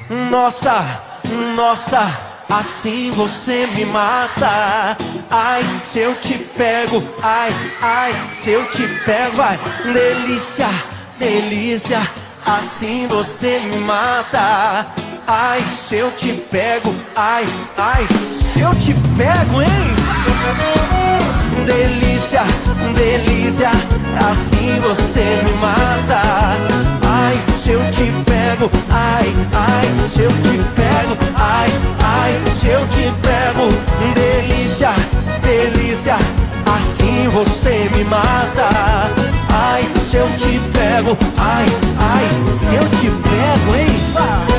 Nossa, nossa, assim você me mata. Ai, se eu te pego, ai, ai, se eu te pego, ai, delícia, delícia, assim você me mata. Ai, se eu te pego, ai, ai, se eu te pego, hein? Delícia, delícia, assim você me mata. Ai, se eu te pego, ai, ai, se eu te pego, ai, ai, se eu te pego. Delícia, delícia, assim você me mata. Ai, se eu te pego, ai, ai, se eu te pego, hein?